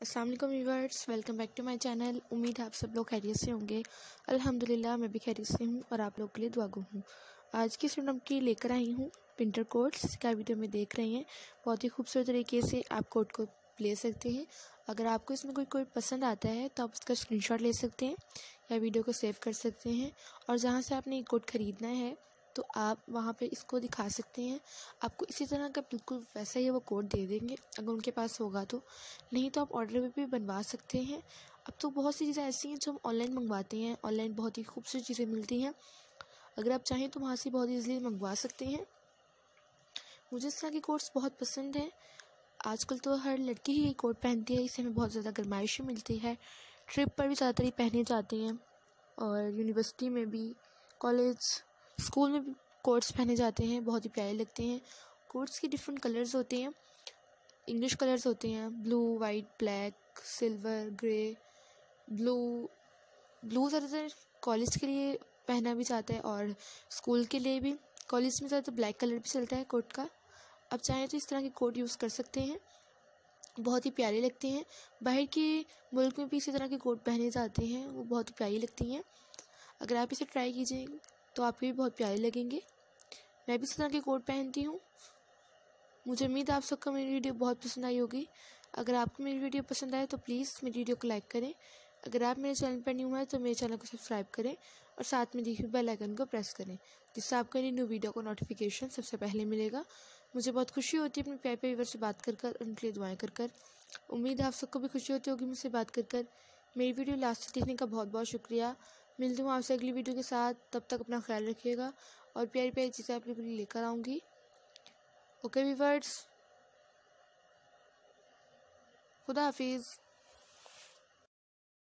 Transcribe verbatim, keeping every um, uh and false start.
अस्सलाम वालेकुम viewers, welcome back to my channel. उम्मीद है आप सब लोग खैरियत से होंगे। अल्हम्दुलिल्लाह मैं भी खैरियत से हूँ और आप लोग के लिए दुआ गो हूँ। आज की स्टूडेंट की लेकर आई हूँ विंटर कोट्स का वीडियो में देख रहे हैं। बहुत ही खूबसूरत तरीके से आप कोट को ले सकते हैं। अगर आपको इसमें कोई कोट पसंद आता है तो आप उसका स्क्रीनशॉट ले सकते हैं या वीडियो को सेव कर सकते हैं, और जहाँ से आपने ये कोट ख़रीदना है तो आप वहाँ पे इसको दिखा सकते हैं। आपको इसी तरह का बिल्कुल वैसा ही वो कोड दे देंगे अगर उनके पास होगा तो, नहीं तो आप ऑर्डर पे भी बनवा सकते हैं। अब तो बहुत सी चीज़ें ऐसी हैं जो हम ऑनलाइन मंगवाते हैं, ऑनलाइन बहुत ही खूबसूरत चीज़ें मिलती हैं। अगर आप चाहें तो वहाँ से बहुत ईज़िली मंगवा सकते हैं। मुझे इस तरह के कोट्स बहुत पसंद हैं। आजकल तो हर लड़की ही ये कोट पहनती है, इससे हमें बहुत ज़्यादा गर्माइश मिलती है। ट्रिप पर भी ज़्यादातर ही पहने जाते हैं और यूनिवर्सिटी में भी, कॉलेज, स्कूल में भी कोट्स पहने जाते हैं। बहुत ही प्यारे लगते हैं। कोट्स के डिफरेंट कलर्स होते हैं। इंग्लिश कलर्स होते हैं blue, white, black, silver, grey. Blue blue ज़्यादातर कॉलेज के लिए पहना भी जाता है और स्कूल के लिए भी। कॉलेज में ज़्यादातर ब्लैक कलर भी चलता है कोट का। आप चाहें तो इस तरह के कोट यूज़ कर सकते हैं, बहुत ही प्यारे लगते हैं। बाहर के मुल्क में भी इसी तरह के कोट पहने जाते हैं, वो बहुत ही प्यारी लगती हैं। अगर आप इसे ट्राई कीजिए तो आपको भी बहुत प्यारे लगेंगे। मैं भी इस तरह के कोट पहनती हूँ। मुझे उम्मीद है आप सबको मेरी वीडियो बहुत पसंद आई होगी। अगर आपको मेरी वीडियो पसंद आए तो प्लीज़ मेरी वीडियो को लाइक करें। अगर आप मेरे चैनल पर न्यू हैं तो मेरे चैनल को सब्सक्राइब करें और साथ में दी हुई बेल आइकन को प्रेस करें, जिससे आपको मेरी न्यू वीडियो को नोटिफिकेशन सबसे पहले मिलेगा। मुझे बहुत खुशी होती है अपने प्यारे प्यारे व्यूअर्स से बात कर कर, उनके लिए दुआएं कर कर। उम्मीद है आप सबको भी खुशी होती होगी मुझसे बात कर कर। मेरी वीडियो लास्ट तक देखने का बहुत बहुत शुक्रिया। मिलती हूँ आपसे अगली वीडियो के साथ। तब तक अपना ख्याल रखिएगा और प्यारी प्यारी चीज़ें आप लोगों के लिए लेकर आऊँगी। ओके व्यूअर्स, खुदा हाफिज़।